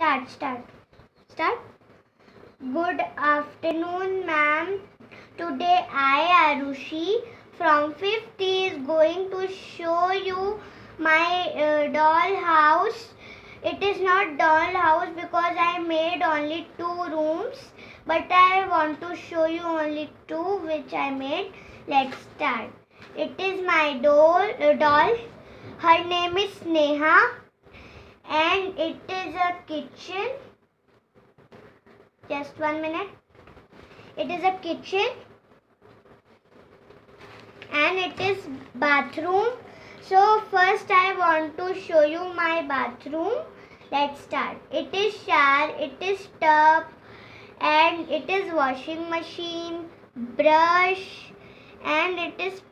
Start. Good afternoon, ma'am. Today I, Arushi, from 5th is going to show you my doll house. It is not doll house because I made only 2 rooms, but I want to show you only 2 which I made. Let's start. It is my doll. Her name is Sneha, and it is a kitchen. Just 1 minute. It is a kitchen and it is bathroom. So first I want to show you my bathroom. Let's start. It is shower, it is tub, and it is washing machine, brush, and it is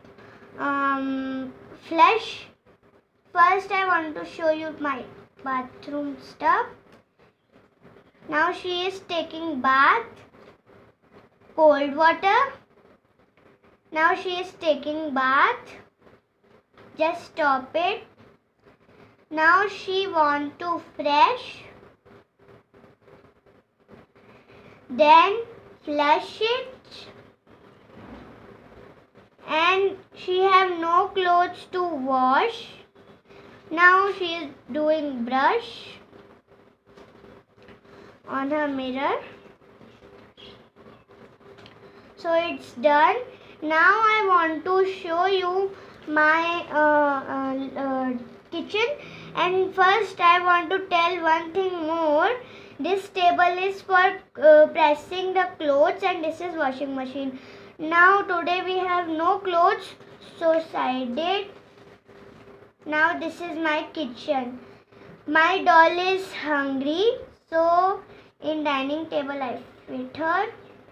flush. First I want to show you my bathroom stuff. Now she is taking bath. Cold water. Now she is taking bath. Just stop it. Now she want to fresh. Then flush it. And she have no clothes to wash. Now she is doing brush on her mirror. So it's done. Now I want to show you my kitchen, and first I want to tell one thing more. This table is for pressing the clothes, and this is washing machine. Now today we have no clothes, so side it. Now this is my kitchen. My doll is hungry, so in dining table I fit her.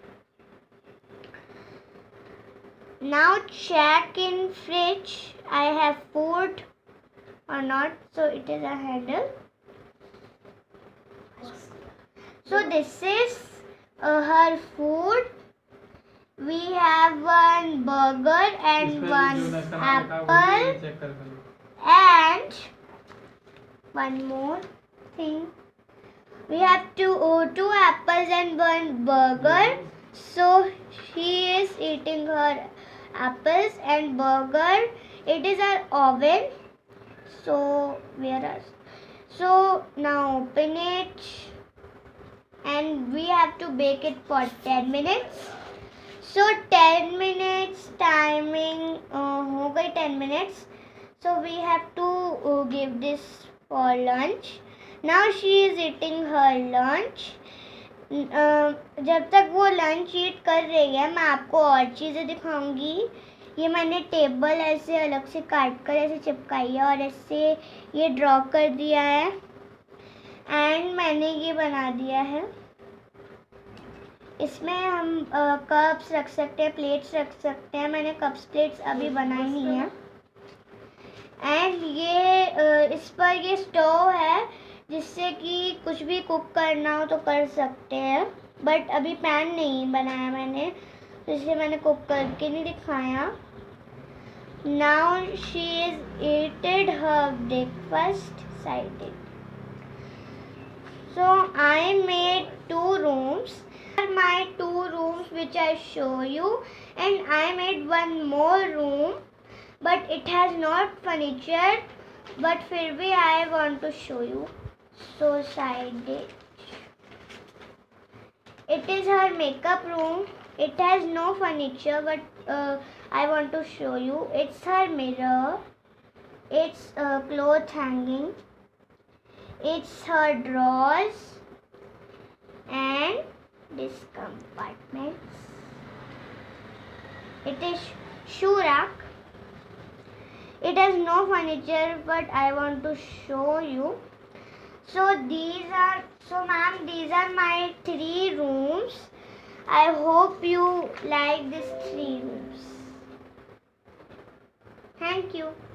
Now check in fridge. I have food or not. So it is a handle. So this is her food. We have one burger and one apple and one more thing. We have two apples and one burger. So she is eating her apples and burger. It is our oven. So now open it, and we have to bake it for 10 minutes. So 10 minutes timing हो गई 10 minutes. So we have to give this for lunch. Now she is eating her lunch. जब तक वो lunch ईट कर रही है, मैं आपको और चीज़ें दिखाऊंगी. ये मैंने टेबल ऐसे अलग से काट कर ऐसे चिपकाई है और ऐसे ये ड्रॉ कर दिया है, एंड मैंने ये बना दिया है. इसमें हम कप्स रख सकते हैं, प्लेट्स रख सकते हैं. मैंने कप्स प्लेट्स अभी बनाई नहीं है. एंड ये इस पर ये स्टोव है जिससे कि कुछ भी कुक करना हो तो कर सकते हैं, बट अभी पैन नहीं बनाया मैंने, तो इसलिए मैंने कुक करके नहीं दिखाया. Now she is eated her breakfast sided. So I made 2 rooms. My 2 rooms which I show you, and I made one more room, but it has not furniture, but फिर भी I want to show you. So side it. It is her makeup room. It has no furniture, but I want to show you. It's her mirror. It's cloth hanging. It's her drawers and this compartments. It is shoe rack. It has no furniture, but I want to show you. So ma'am, these are my 3 rooms. I hope you like these 3 rooms. Thank you.